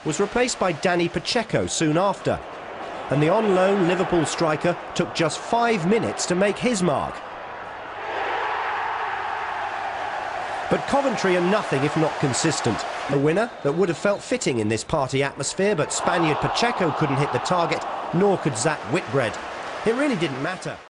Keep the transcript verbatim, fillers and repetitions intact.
was replaced by Dani Pacheco soon after. And the on-loan Liverpool striker took just five minutes to make his mark. But Coventry are nothing if not consistent. A winner that would have felt fitting in this party atmosphere, but Spaniard Pacheco couldn't hit the target, nor could Zach Whitbread. It really didn't matter.